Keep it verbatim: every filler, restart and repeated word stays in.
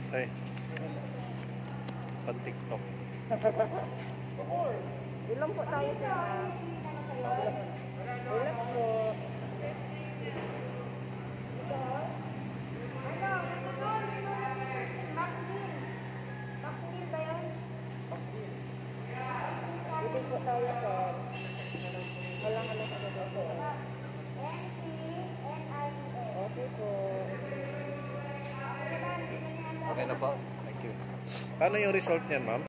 Ay. Pan-TikTok. Ilang po tayo sa... Ilang po. Ilang po tayo sa... Walang alam ano ba po. N C N I E S. Okay po. Okay na po. Thank you. Paano yung result niyan, ma'am?